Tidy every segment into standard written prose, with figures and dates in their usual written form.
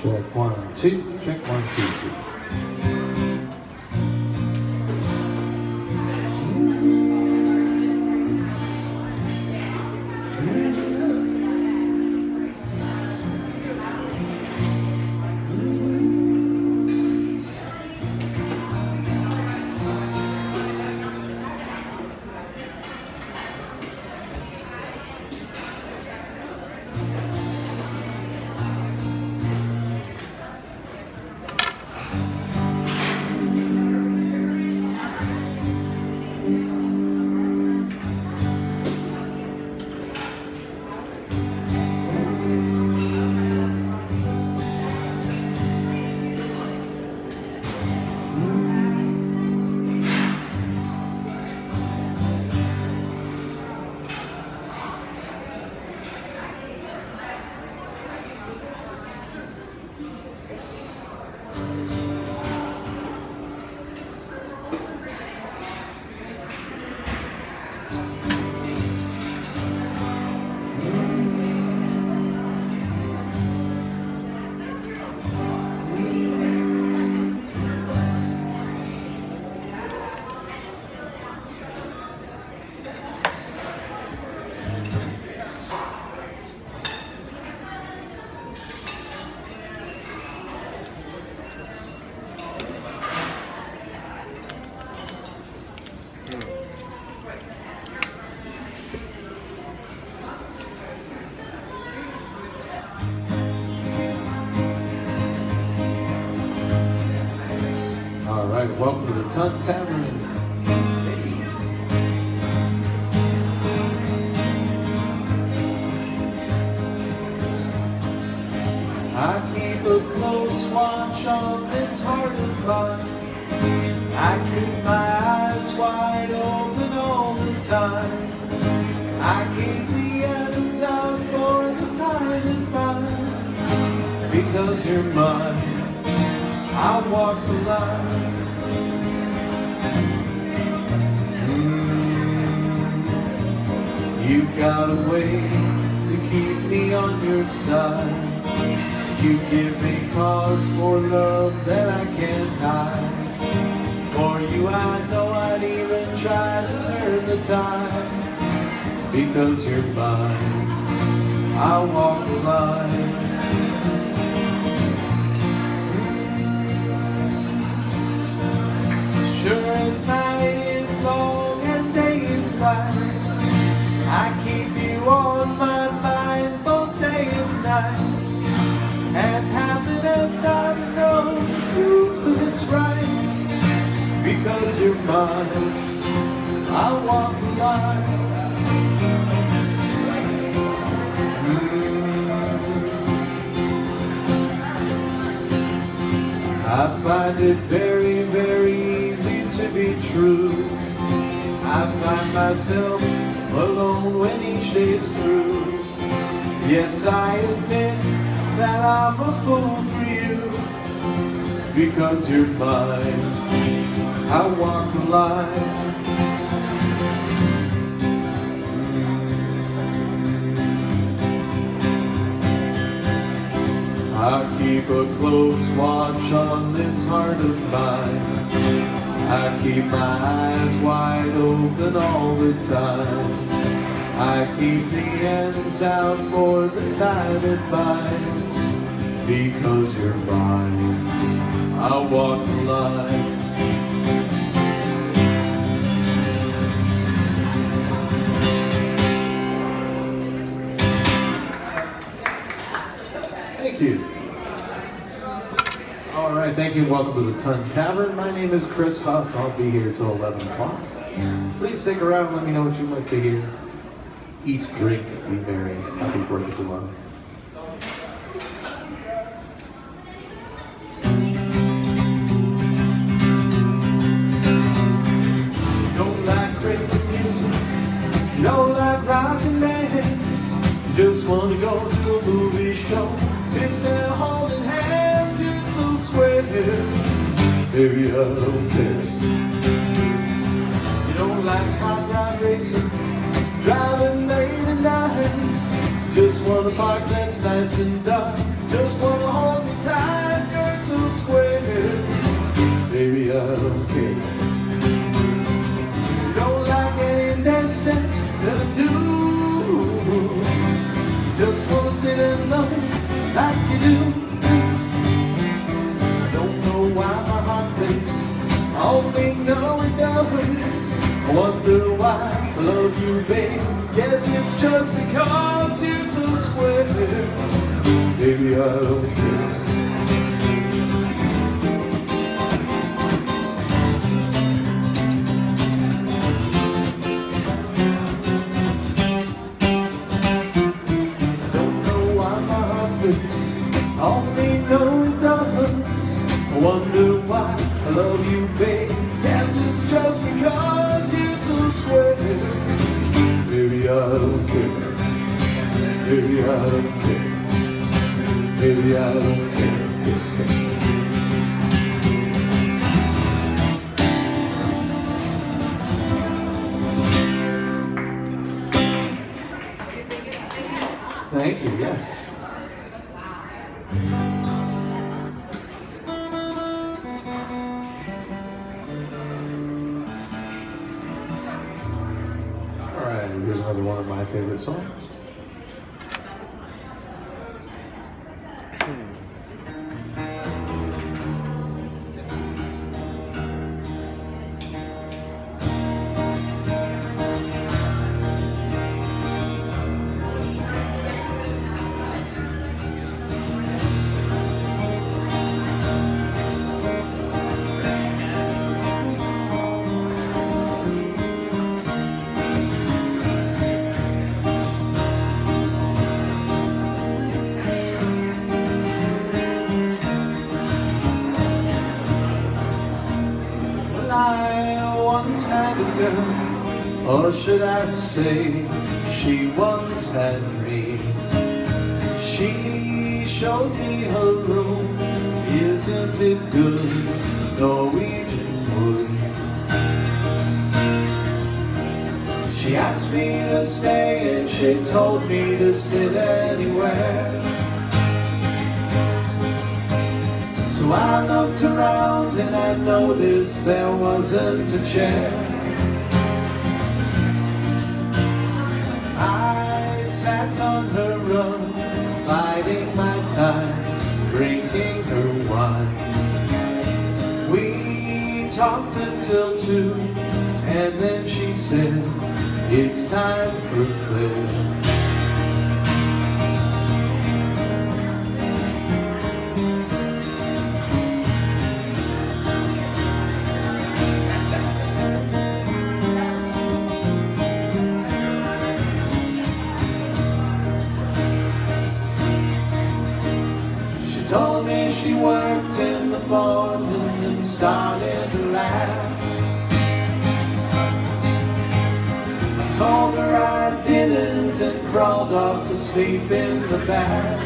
Check 1, 2, check 1, 2, 3. All right, welcome to the Ton Tavern. I keep a close watch on this heart of mine. I keep my eyes wide open all the time. I keep the ends out for the time it binds. Because you're mine, I walk the line. You've got a way to keep me on your side. You give me cause for love that I can't hide. For you I know I'd even try to turn the tide. Because you're mine, I walk the line. Sure as night is long and day is light, I keep you on my mind both day and night. And happiness I know proves that it's right. Because you're mine, I walk the line. I find it very, very easy to be true. I find myself alone when each day is through. Yes, I admit that I'm a fool for you. Because you're mine, I walk the line. I keep a close watch on this heart of mine. I keep my eyes wide open all the time. I keep the ends out for the time it binds. Because you're mine, I walk the line. Thank you. All right, thank you and welcome to the Ton Tavern. My name is Chris Huff. I'll be here till 11 o'clock. Please stick around and let me know what you'd like to hear. Each drink, be merry. Happy 4th of July. Don't like crazy music, don't like rockin' bands. You just wanna go to a movie show, sit there holding hands, you're so square. Baby, I don't care. You don't like hot rod racing, driving late at night, just wanna the park that's nice and dark. Just wanna hold me tight, you're so square. Baby, I don't care. You don't like any dance steps that I do. Just wanna sit and love like you do. I don't know why my heart flips, I only know it does. I wonder why I love you, babe. Guess it's just because you're so square. Baby, I don't care. I only know it does. I wonder why I love you, babe. Guess it's just because you're so square. Baby, I don't care. Baby, I don't care. Baby, I don't care. Thank you, yes. Alright, here's another one of my favorite songs. I once had a girl, or should I say, she once had me. She showed me her room, isn't it good, Norwegian wood. She asked me to stay and she told me to sit anywhere. So I looked around and I noticed there wasn't a chair. I sat on her rug, biding my time, drinking her wine. We talked until 2, and then she said, it's time for bed. Told me she worked in the morning and started to laugh. I told her I didn't and crawled off to sleep in the bath.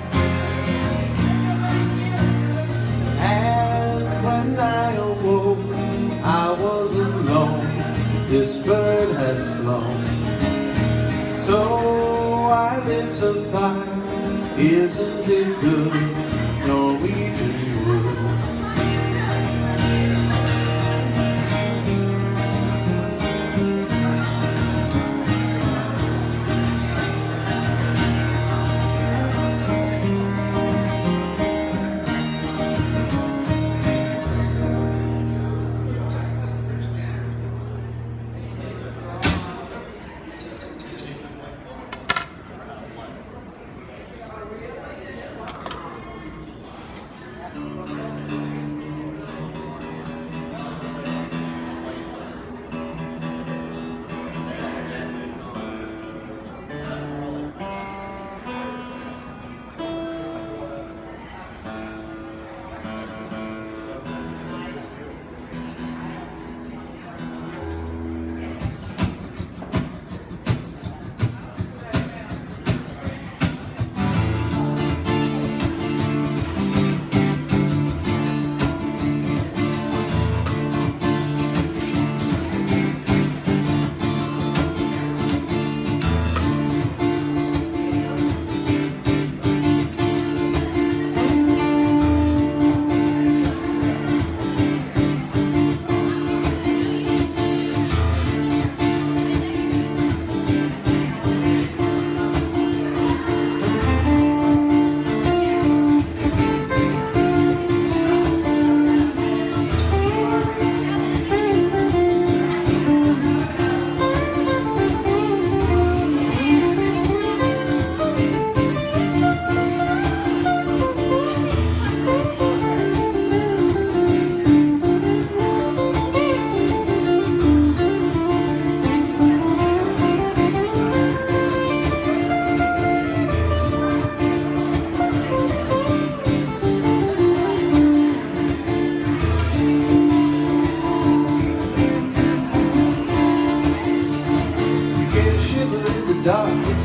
And when I awoke, I was alone. This bird had flown. So I lit a fire. Isn't it good, Norwegian wood?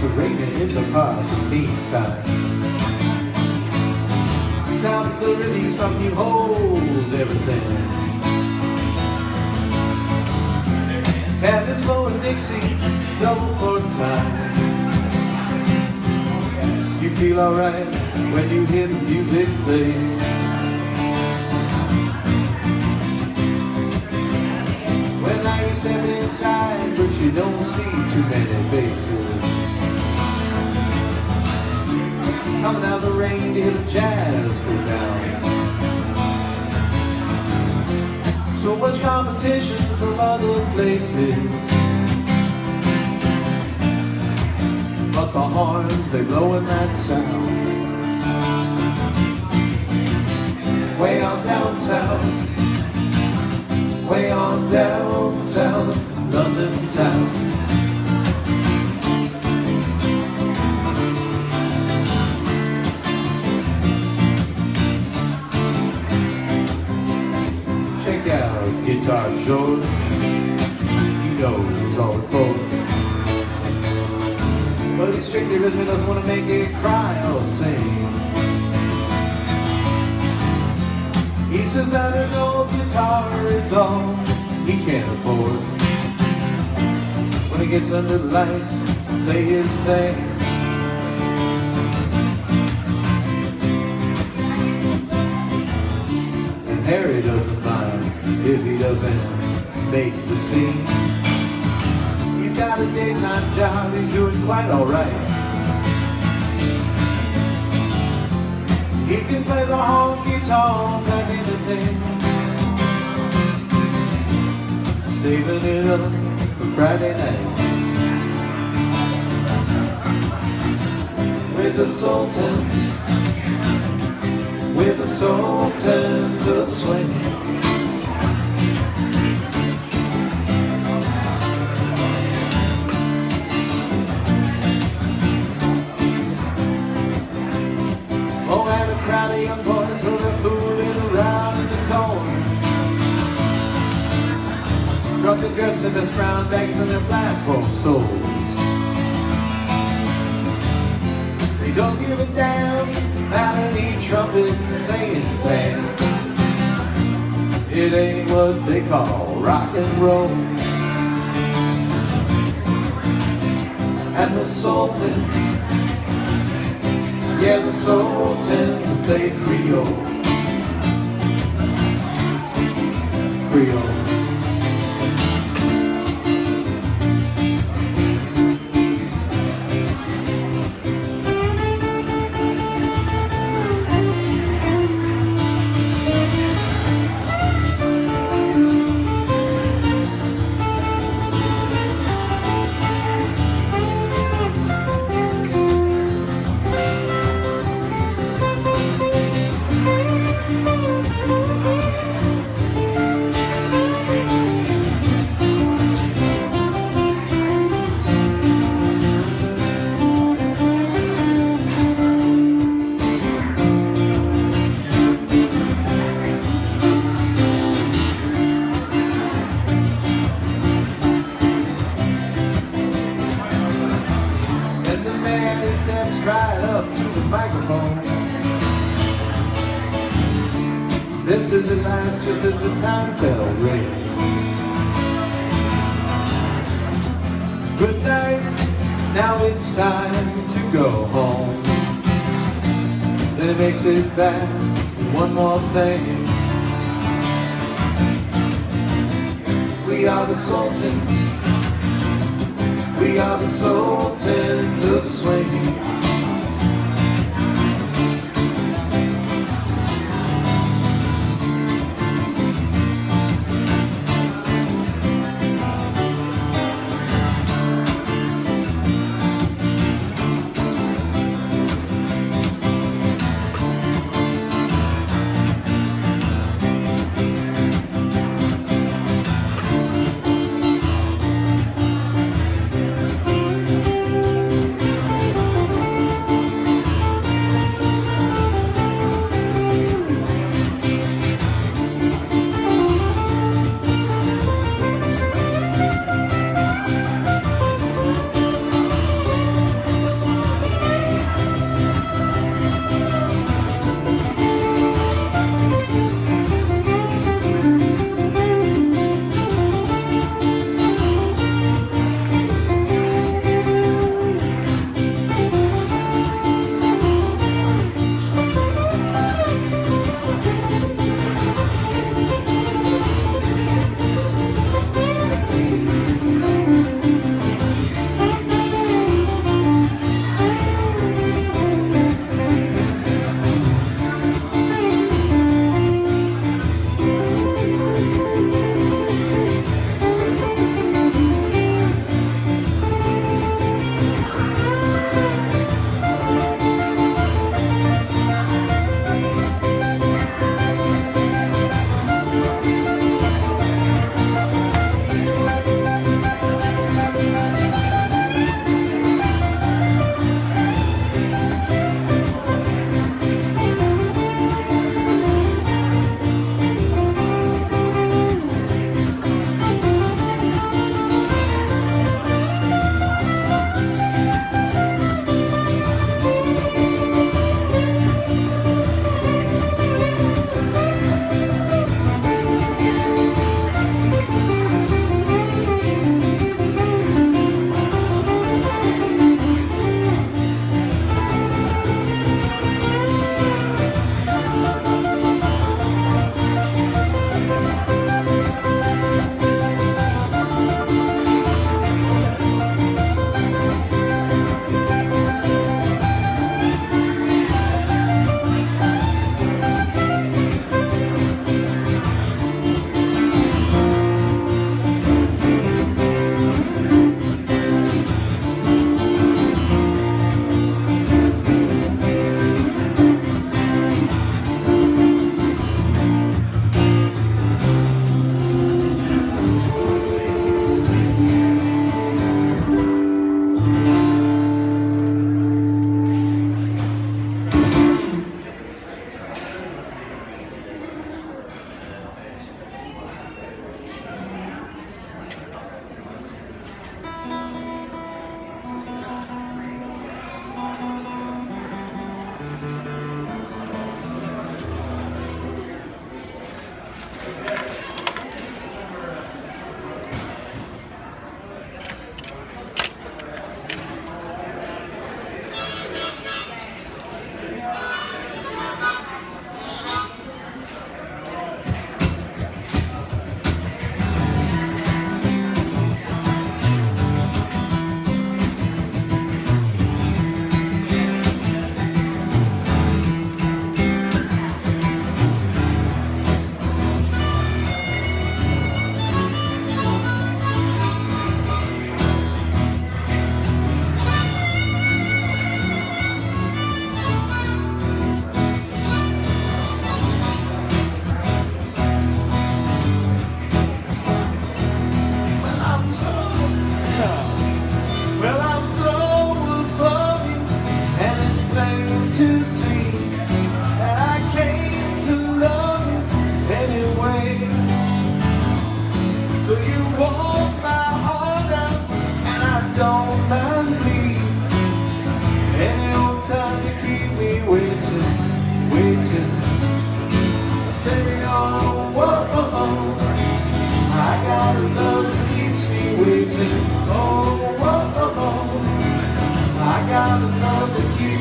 Serena in the park in the meantime. Sound of the rhythm, something you hold everything. And this blowing Dixie, double for time. You feel alright when you hear the music play. Well, now you're stepping inside, but you don't see too many faces. Coming out of the rain to hear the jazz go down. So much competition from other places, but the horns, they blowing that sound. Way on downtown, way on downtown, London town. Check out Guitar George, he knows all the chords. But he's strictly rhythmic, doesn't want to make it cry or sing. He says that an old guitar is all he can't afford. When he gets under the lights, play his thing. And Harry doesn't mind if he doesn't make the scene. He's got a daytime job, he's doing quite alright. He can play the honky tonk like anything, saving it up for Friday night with the Sultans, with the Sultans of swing. Oh, and a crowd of young boys who are fooling around in the corner, drunk and dressed in their brown bags and their platform soles. They don't give a damn about any trumpet playing band. It ain't what they call rock and roll. And the Sultans, yeah, the Sultans play Creole. Creole. Steps right up to the microphone. Then says it last just as the time bell rings. Good night, now it's time to go home. Then it makes it fast, one more thing. We are the Sultans, we are the Sultans of swing.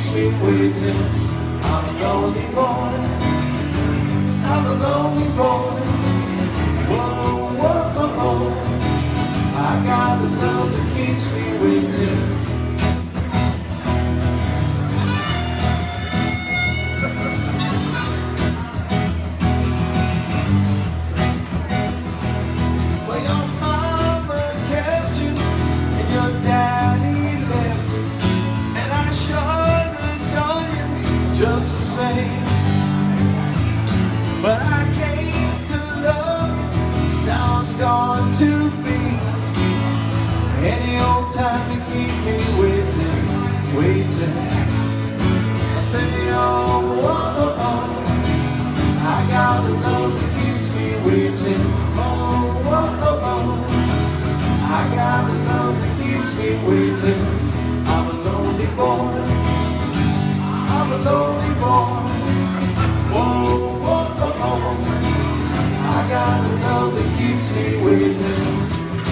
keeps me waiting. I'm a lonely boy. I'm a lonely boy. Whoa, whoa, whoa, whoa. I got a love that keeps me waiting. Well, your mama kept you and your daddy left you, and I sure have done you just the same. But I came to love you, now I'm gone to be. Any old time to keep me waiting, waiting. I say, oh, oh, oh, I got a love that keeps me waiting. Oh, oh, oh, I got a love that keeps me waiting. I'm a lonely boy. I'm a lonely boy. Whoa, whoa, oh, oh. I got a love that keeps me waiting.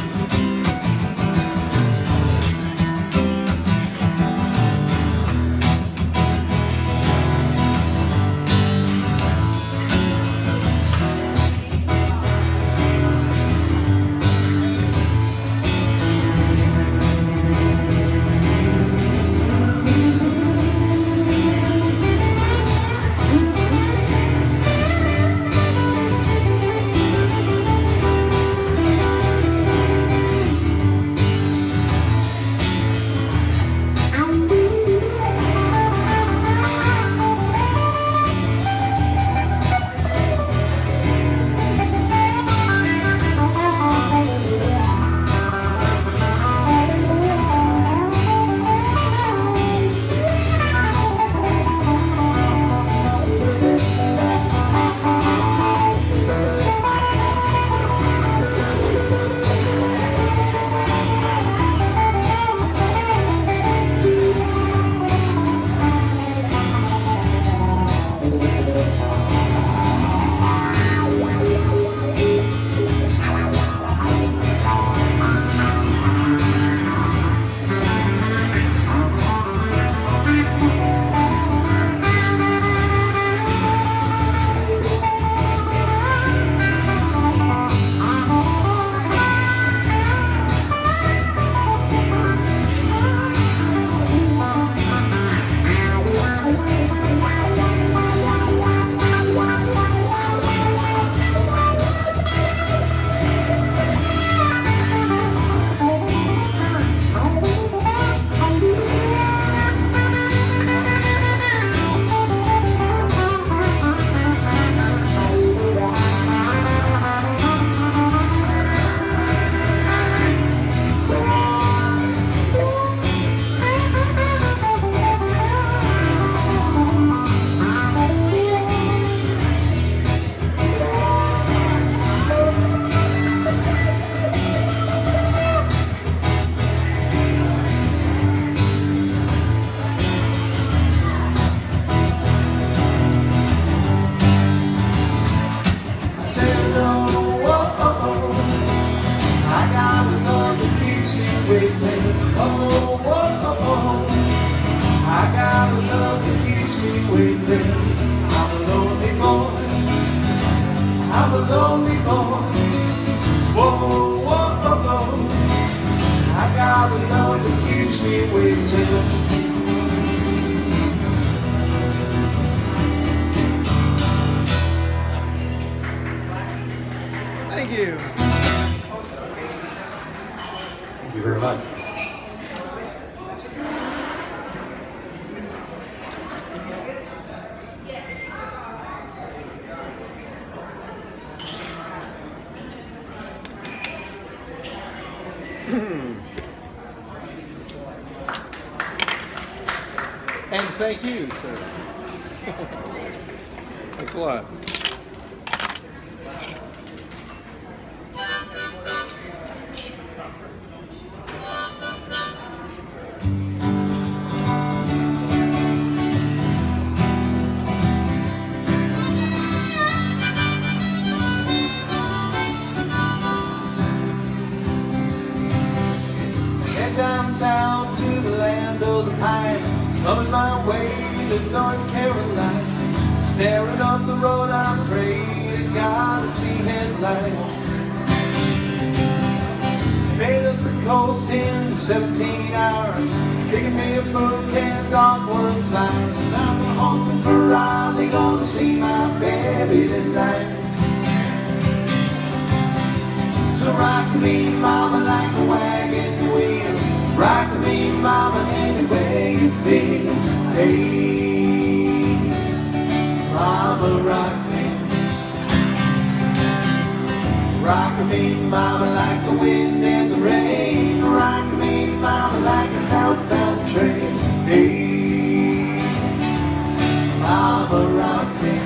I'm a lonely boy. Whoa, whoa, whoa, whoa. I got a love that keeps me waiting. Thank you. Thank you very much. And thank you, sir. Thanks a lot. Head down south to the land of the pines. Coming my way to North Carolina, staring up the road, I pray to God to see headlights. Made up the coast in 17 hours, picking me a bouquet of dogwood flowers. And I'm hoping for Raleigh, gonna see my baby tonight. So rock me, mama, like a wagon wheel. Rock me, mama, any way you feel. Hey, mama, rock me. Rock me, mama, like the wind and the rain. Rock me, mama, like a southbound train. Hey, mama, rock me.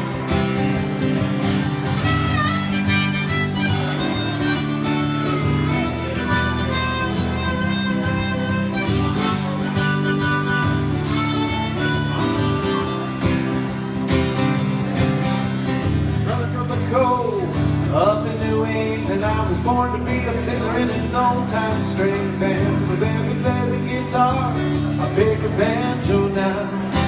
Up in New England, I was born to be a fiddler in an old-time string band. With every leather guitar, I pick a banjo now.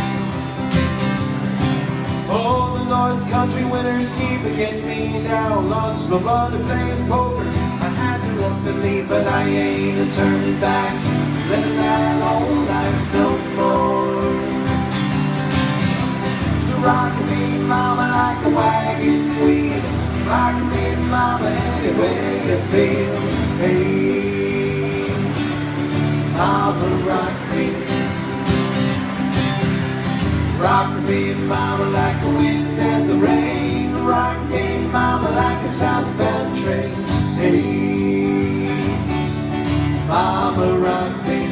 Oh, the North Country winters keep getting me down. Lost my mother playing poker, I had to up and leave, but I ain't a turning back, living that old life no more. So rock me, mama, like a wagon wheel. Rock me, mama, any way you feel. Hey, mama, rock me. Rock me, mama, like the wind and the rain. Rock me, mama, like a southbound train. Hey, mama, rock me.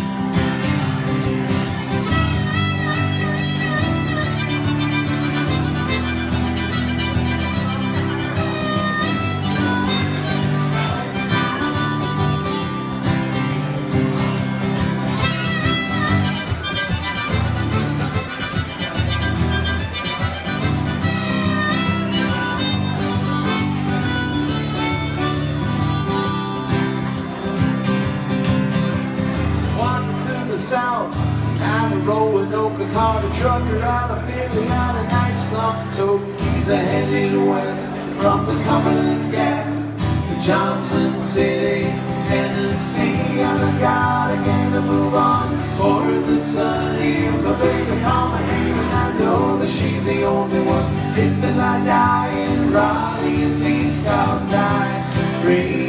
South, kind of Roanoke, caught a trucker out of Philly, out a nice slump tote. He's headed west from the Cumberland Gap to Johnson City, Tennessee. And I gotta get a move on for the sun here. My baby call my name and I know that she's the only one. If then I die in Raleigh, at least I'll die free.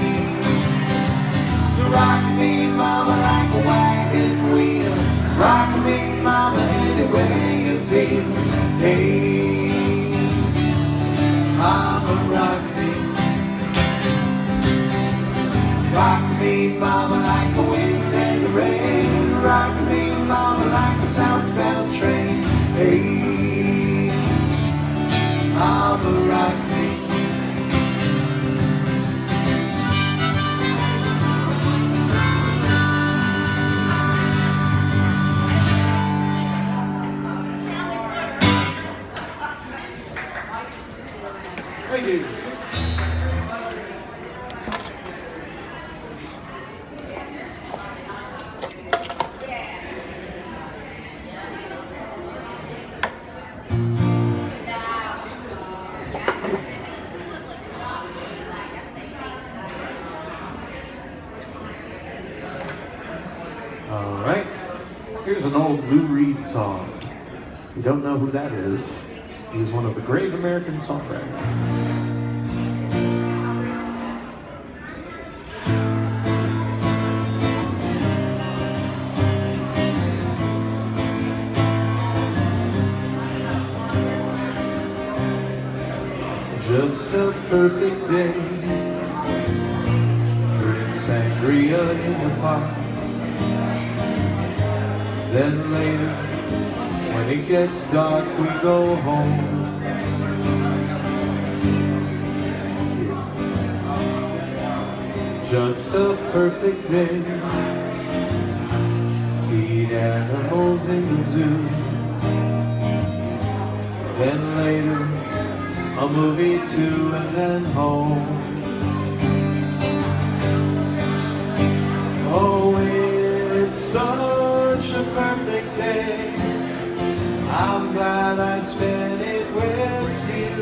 So rock me, mama, like a wagon wheel. Rock me, mama, any way you feel. Hey, mama, rock me. Rock me, mama, like the wind and the rain. Rock me, mama, like a southbound train. Hey, mama, rock me. Thank you. All right, here's an old Lou Reed song. If you don't know who that is, he was one of the great American songwriters. Just a perfect day. Drink sangria in the park. Then later, when it gets dark, we go home. Just a perfect day. Feed animals in the zoo. Then later, a movie too, and then home. Oh, it's such a perfect spent it with you.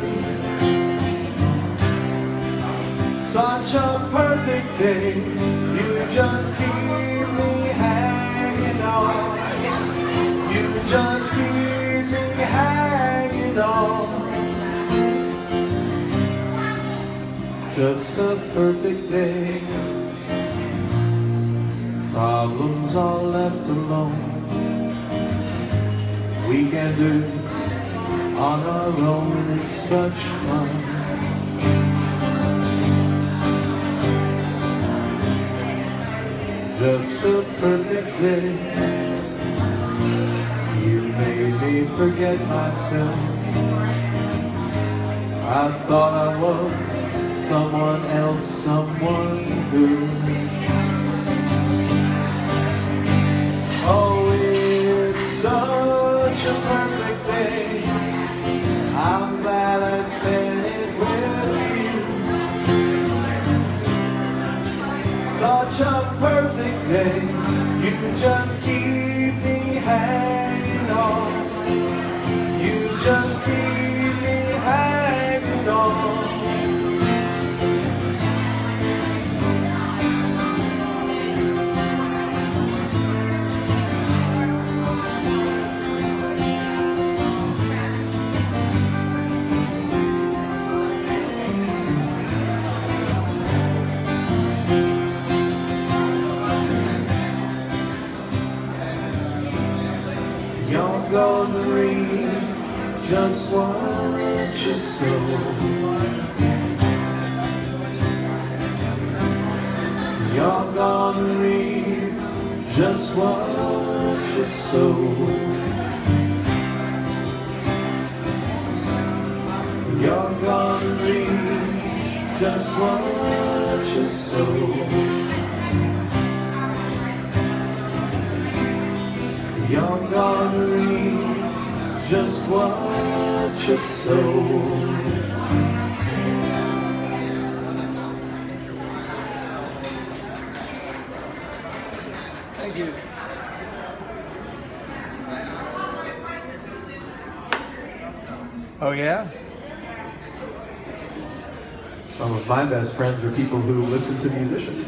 Such a perfect day, you just keep me hanging on. You just keep me hanging on. Just a perfect day. Problems are left alone. Weekenders on our own, it's such fun. Just a perfect day. You made me forget myself. I thought I was someone else, someone good. Oh, it's such a perfect day. I'm glad I spent it with you. Such a perfect day. You just keep me hanging on. You just keep me hanging on. You're gonna read just what you sow. You're gonna read just what you sow. You're gonna read just what you sow. You're gonna reap just what you sow. Thank you. Oh, yeah? Some of my best friends are people who listen to musicians.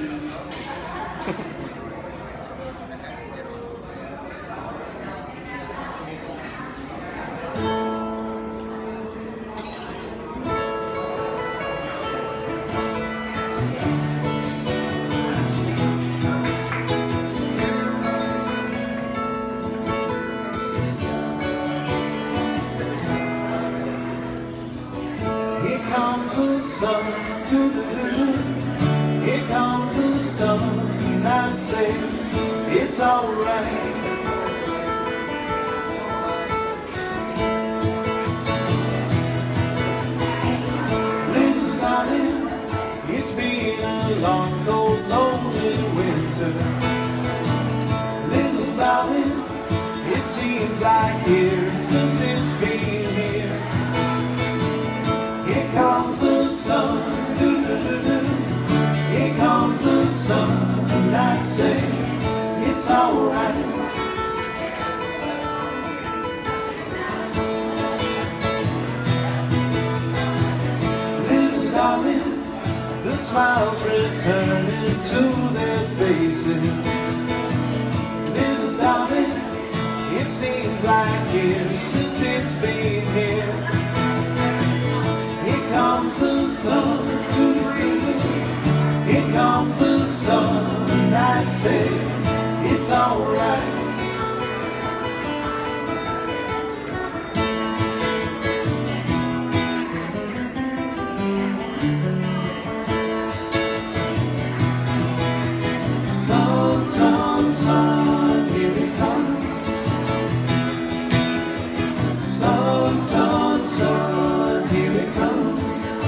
Here comes the sun, doo-doo-doo. Here comes the sun, and I say it's alright. Little darling, it's been a long, cold, lonely winter. Little darling, it seems like years since it's been here. Here comes the sun, doo-doo-doo-doo. Here comes the sun, and I say it's alright. Little darling, the smiles returning to their faces. Little darling, it seems like years since it's been here. Here comes the sun, here comes the sun, and I say it's alright. Sun, sun, sun, here it comes. Sun, sun, sun, here it comes.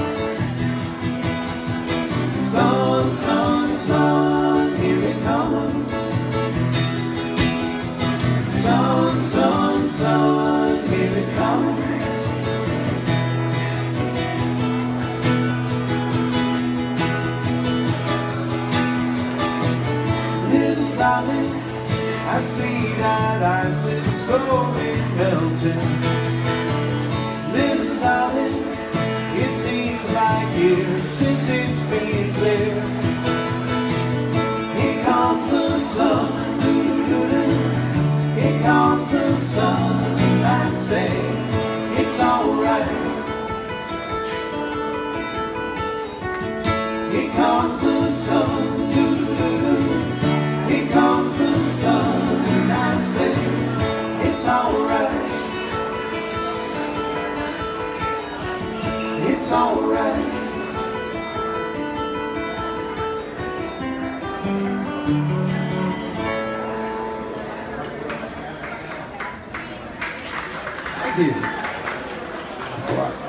Sun, sun, sun, here it comes. Sun, sun, sun, here it comes. Little darling, I see that ice is slowly melting. sun. Here comes the sun. I say it's alright. Here comes the sun. Here comes the sun. And I say it's alright. It's alright. Thank you. That's a lot.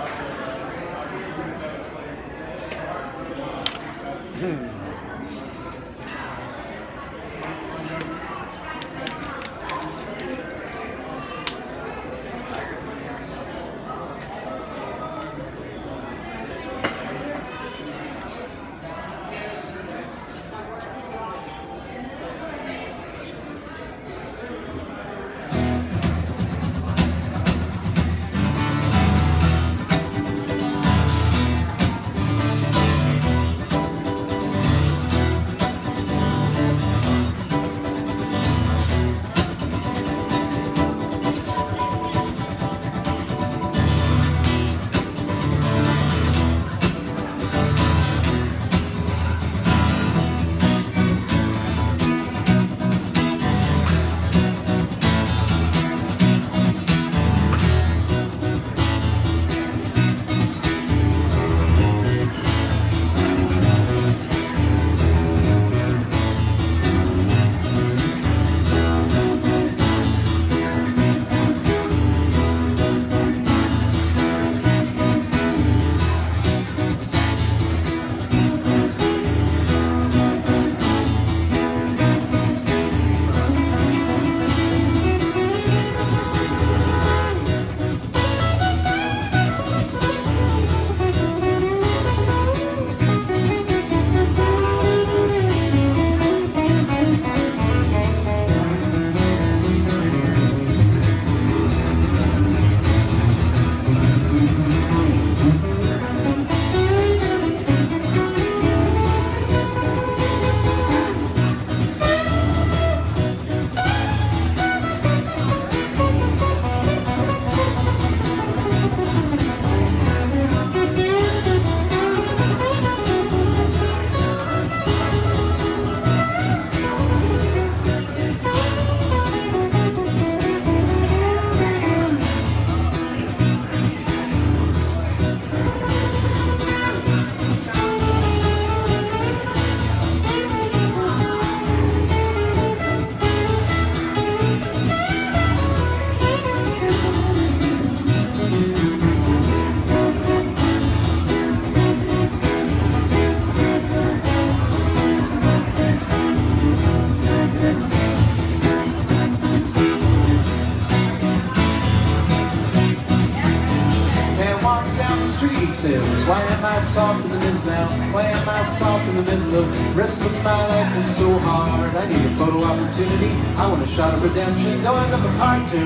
Says, why am I soft in the middle now? Why am I soft in the middle of the rest of my life is so hard? I need a photo opportunity. I want a shot of redemption. Going up a part two.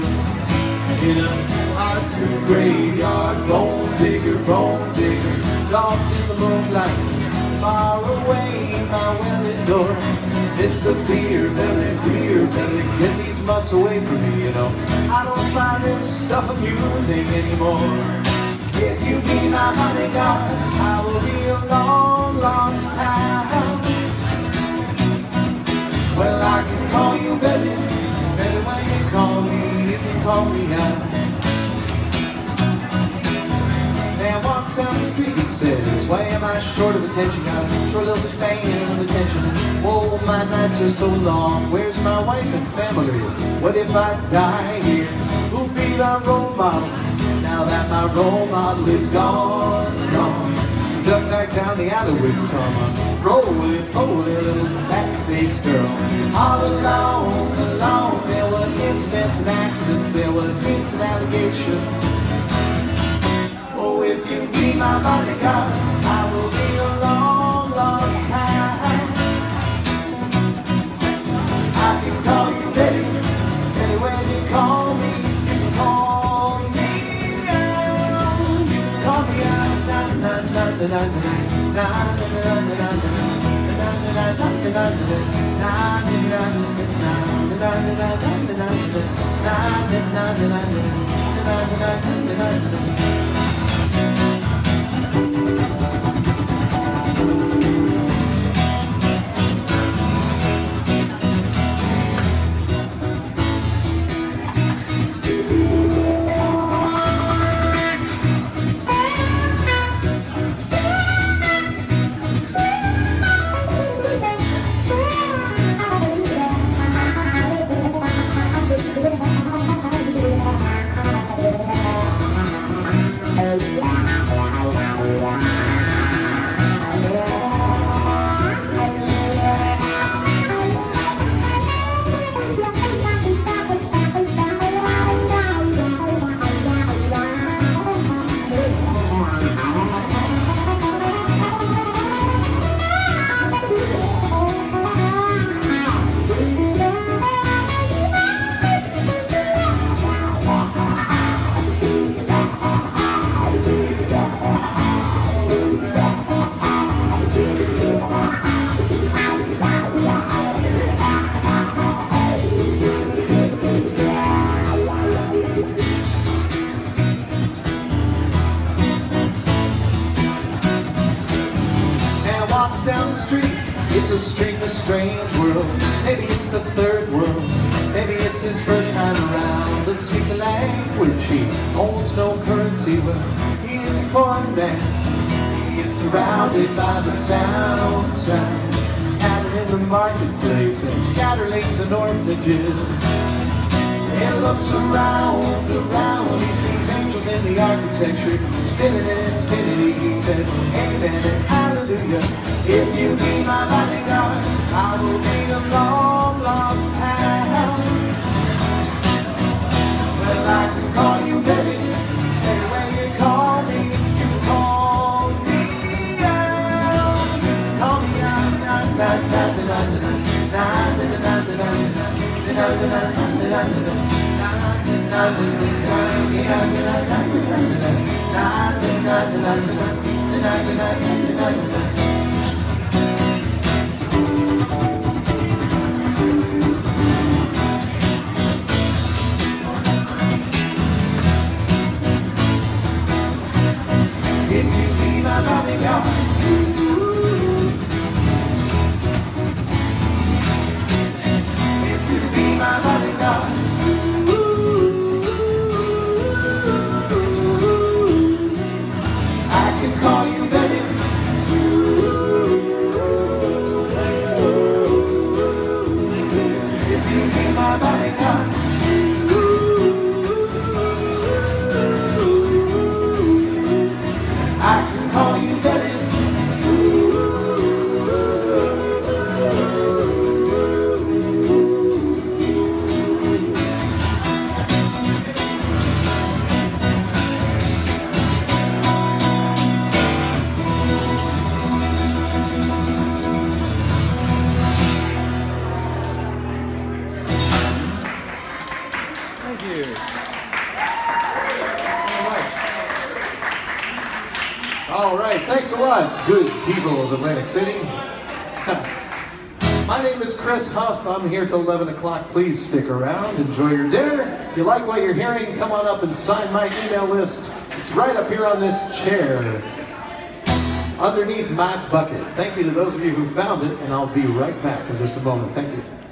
In a part two graveyard, bone digger, dogs in the moonlight, far away my well-lit door. Mr. Beer Belly, get these mutts away from me, you know. I don't find this stuff amusing anymore. If you be my honey god, I will be a long lost pal. Well, I can call you Betty, Betty when you call me, you can call me out. Man walks down the street and says, why am I short of attention? Got a short little span of attention. Whoa, my nights are so long, where's my wife and family? What if I die here? Who'll be the role model? Now that my role model is gone. Duck back down the alley with some roly little back-faced girl. All alone, there were incidents and accidents, there were hits and allegations. Oh, if you be my bodyguard, I will be a long lost pal. I can call you Betty, Betty when you call me, you can call me. Call me out, na na na na na na na na na na na. Down the street, it's a strange world. Maybe it's the third world, maybe it's his first time around. Doesn't speak the language, he owns no currency. Well, he is a foreign man, he is surrounded by the sound. Out in the marketplace, and scatterlings and orphanages. He looks around, he sees angels in the architecture, spinning in infinity. He says, amen and hallelujah. If you be my bodyguard, I will be a long lost hound. Well, I can call you Betty, and when you call me, you call me out. Call me out, if you be my bodyguard, if you be my bodyguard, I can call you Betty. If you be my bodyguard, I can call you Betty. Thank you. All right, thanks a lot, good people of Atlantic City. My name is Chris Huff. I'm here till 11 o'clock. Please stick around, enjoy your dinner. If you like what you're hearing, come on up and sign my email list. It's right up here on this chair, underneath my bucket. Thank you to those of you who found it, and I'll be right back in just a moment. Thank you.